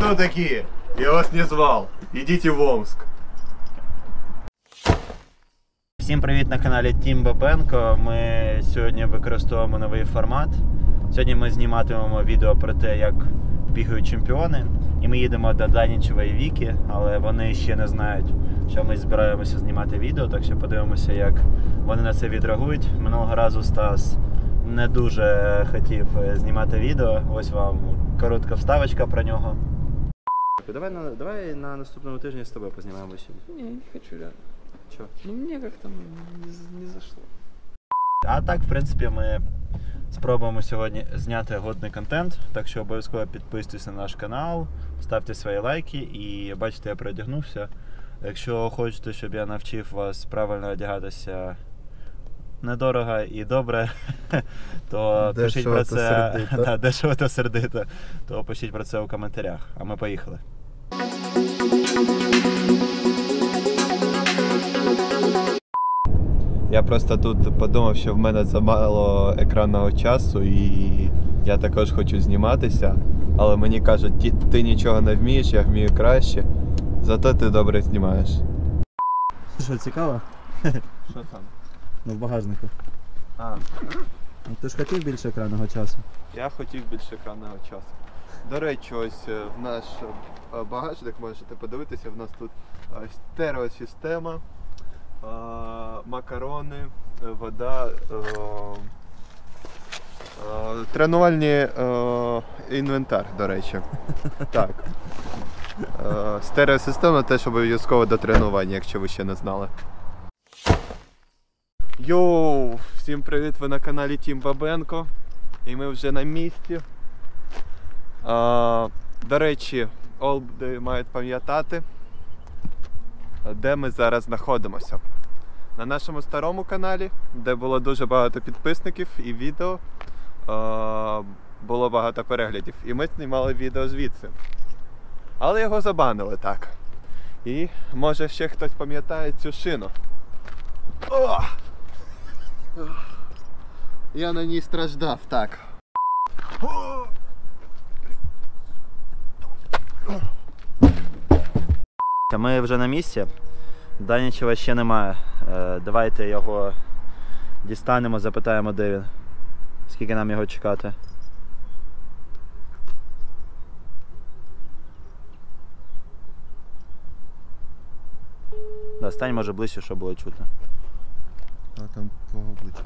Кто такие? Я вас не звал. Идите в Омск. Всім привіт на каналі Тім Бабенко. Ми сьогодні використовуємо новий формат. Сьогодні ми зніматимемо відео про те, як бігають чемпіони. І ми їдемо до Данічева і Віки, але вони ще не знають, що ми збираємося знімати відео, так що подивимося, як вони на це відреагують. Минулого разу Стас не дуже хотів знімати відео. Ось вам коротка вставочка про нього. Давай на наступному тижні з тобою познімаємо сьогодні. Не хочу реально. Чого? Ну мне как-то не зашло. А так, в принципі, ми спробуємо сьогодні зняти годний контент, так що обов'язково підписуйтесь на наш канал, ставте свої лайки і бачите, я переодягнувся. Якщо хочете, щоб я навчив вас правильно одягатися недорого і добре, то пишіть про це, дешево та сердито, то пишіть про це у коментарях. А ми поїхали. Я просто тут подумав, що в мене замало екранного часу і я також хочу зніматися, але мені кажуть, ти нічого не вмієш, я вмію краще, зато ти добре знімаєш. Що, цікаво? Що там? Ну, в багажнику. А, Ти ж хотів більше екранного часу? я хотів більше екранного часу. До речі, ось в наш багажник можете подивитися, в нас тут стереосистема, макарони, вода, тренувальний інвентар, до речі. Так. Стереосистема теж обов'язково до тренування, якщо ви ще не знали. Йоу! Всім привіт! Ви на каналі Тім Бабенко. І ми вже на місці. До речі, олди мають пам'ятати, де ми зараз знаходимося. На нашому старому каналі, де було дуже багато підписників і відео, було багато переглядів. І ми знімали відео звідси. Але його забанили, так. І може ще хтось пам'ятає цю шину. О! Я на ній страждав, так. Ми вже на місці. Данічева ще немає. Давайте його дістанемо, запитаємо, де він. Скільки нам його чекати. Да, стань, може, ближче, щоб було чутно. А там твого обличчя.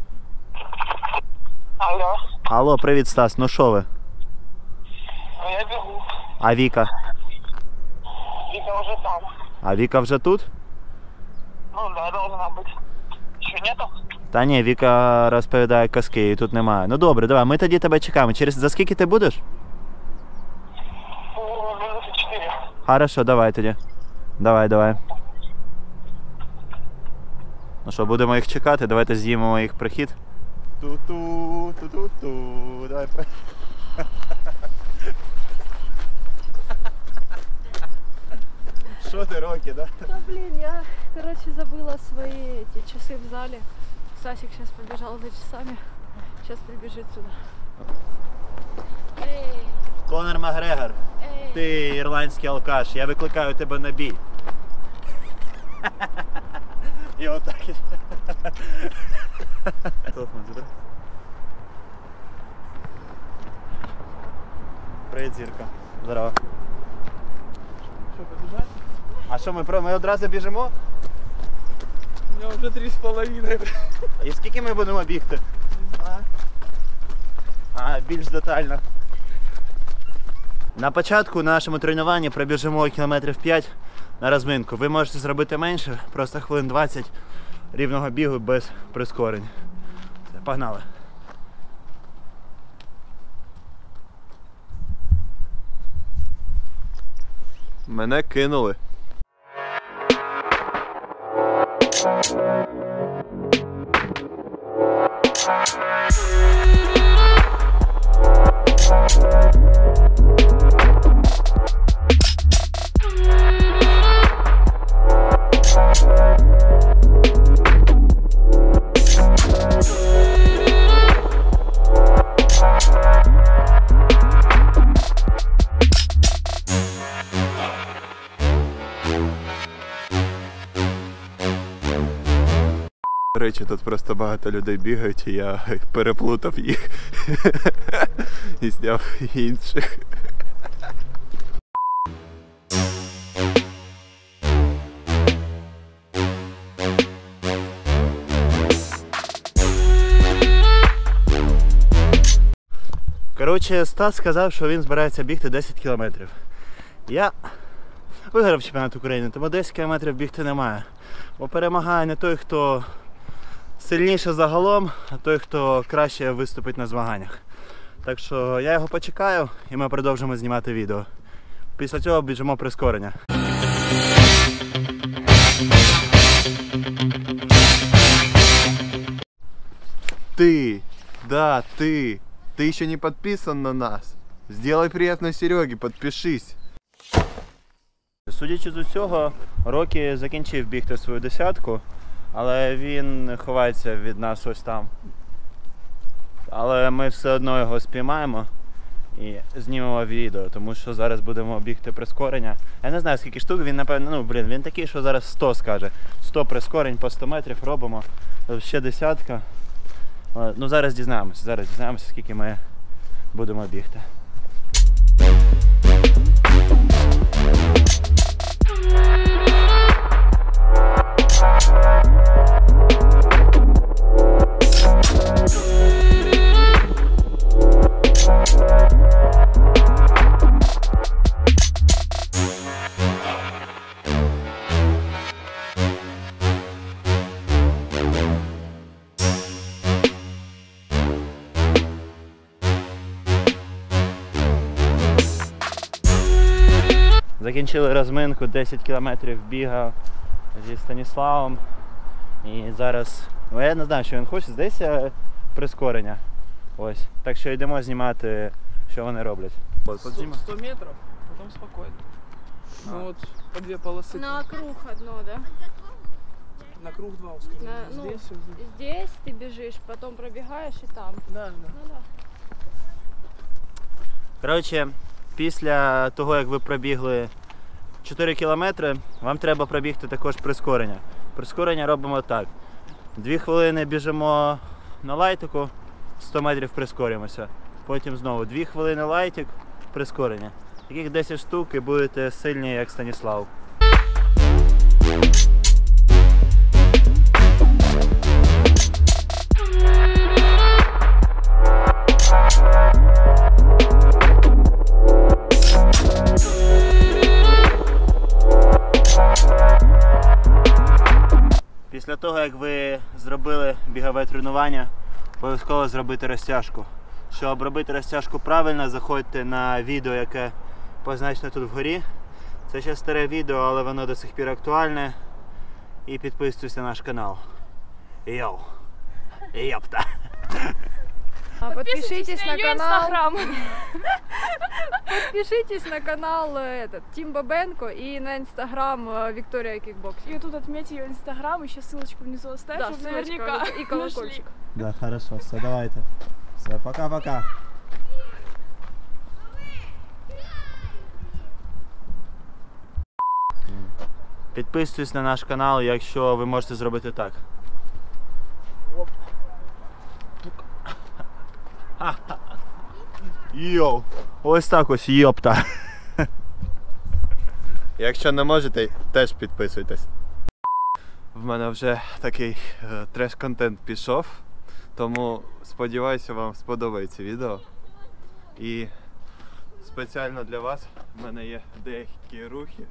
Алло. Алло, привіт, Стас, ну що ви? Ну я бегу. А Віка? Вика уже там. А Віка вже тут? Ну да, должна быть. Еще нету? Та ні, Віка розповідає казки, її тут немає. Ну добре, давай, ми тоді тебе чекаємо. За скільки ти будеш? Минуты 4. Хорошо, давай тоді. Давай. Ну що, будемо їх чекати, давайте з'їмемо їх прихід. Ту-ту, ту-ту-ту, давай. Що ти, Рокі, да? Да блин, я, короче, забыла свои эти часы в зале. Сасик сейчас побежал за часами. Сейчас прибежит сюда. Эй, Конор Макгрегор, эй. ти ірландський алкаш, я викликаю тебе на бій. І отак. Телефон забери. Привіт, Зірка. Здорово. Что, побежать? А що, ми одразу біжимо? У меня уже 3,5. І скільки ми будемо бігти? Не знаю. А, більш детально. На початку нашому тренуванні пробіжимо кілометрів 5 на розминку. Ви можете зробити менше, просто хвилин 20 рівного бігу без прискорень. Все, погнали. Мене кинули. До речі, тут просто багато людей бігають, і я переплутав їх і зняв інших. Коротше, Стас сказав, що він збирається бігти 10 кілометрів. Я виграв чемпіонат України, тому 10 кілометрів бігти немає. Бо перемагає не той, хто сильніше загалом, а той, хто краще виступить на змаганнях. Так що я його почекаю і ми продовжимо знімати відео. Після цього біжимо прискорення. Ты, да, ты еще не подписан на нас. Сделай приятно Сереге, подпишись. Судячи з усього, Рокі закінчив бігти свою десятку, але він ховається від нас ось там. Але ми все одно його спіймаємо і знімемо відео, тому що зараз будемо бігти прискорення. Я не знаю, скільки штук, він напевно, він такий, що зараз 100 скаже. 100 прискорень по 100 метрів робимо, ще десятка. Ну зараз дізнаємося, скільки ми будемо бігти. Закінчили розминку, 10 кілометрів бігав зі Станіславом. І зараз, я не знаю, що він хоче, здається, прискорення. Ось. Так що йдемо знімати, що вони роблять. 100 метров, потом спокойно. Ну вот по 2 полосы. На круг одно, да? На круг 2 ускорения. Ну, Здесь и здесь. здесь ты бежишь, потом пробегаешь и там. Да, да. Ну да. Коротше, після того, як ви пробігли 4 кілометри, вам треба пробігти також прискорення. Прискорення робимо так. 2 хвилини біжимо на лайтику, 100 метрів прискорюємося. Потім знову 2 хвилини лайтик, прискорення. Таких 10 штук і будете сильні, як Станіслав. Після того, як ви зробили бігове тренування, обов'язково зробити розтяжку. Щоб робити розтяжку правильно, заходьте на відео, яке позначено тут вгорі. Це ще старе відео, але воно до сих пір актуальне. І підписуйтесь на наш канал. Йоу! Йопта! Подпишитесь на канал. Подпишитесь на канал Тим Бабенко и на инстаграм Виктория Кикбокс. И тут отметь ее инстаграм, еще ссылочку внизу оставь, Да, чтобы ссылочка наверняка и колокольчик. нашли. Да, хорошо, все, давайте. Все, пока-пока. Підписуйтесь на наш канал, якщо ви можете зробити так. Йоу! Ось так ось, йопта. Якщо не можете, теж підписуйтесь. В мене вже такий треш-контент пішов, тому сподіваюся, вам сподобається відео. І спеціально для вас в мене є деякі рухи.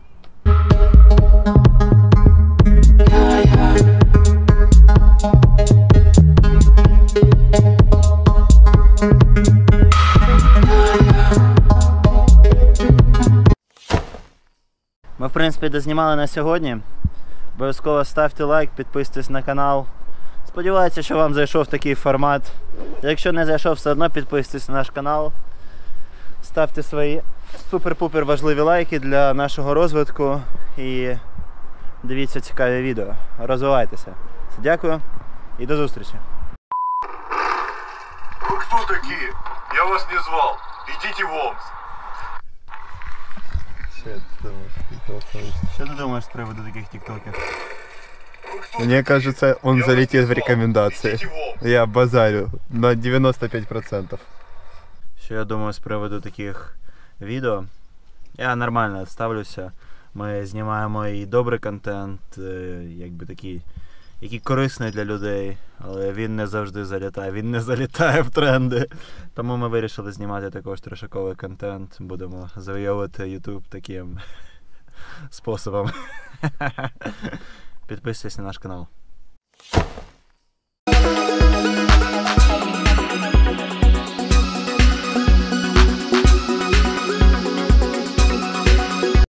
Ми, в принципі, дознімали на сьогодні. Обов'язково ставте лайк, підписуйтесь на канал. Сподіваюся, що вам зайшов такий формат. Якщо не зайшов, все одно підписуйтесь на наш канал. Ставте свої супер-пупер важливі лайки для нашого розвитку. І дивіться цікаві відео. Розвивайтеся. Дякую і до зустрічі. Вы кто такие? Я вас не звал. Идите в Омск. Що ти думаєш з приводу таких тіктоків? Мне кажется, он залетит в рекомендации. Я базарю на 95%. Що я думаю з приводу таких відео? Я нормально ставлюся. Ми знімаємо і добрий контент, якби такий, який корисний для людей, але він не завжди залітає, він не залітає в тренди. Тому ми вирішили знімати також трешаковий контент, будемо завойовувати YouTube таким способом. Підписуйтесь на наш канал.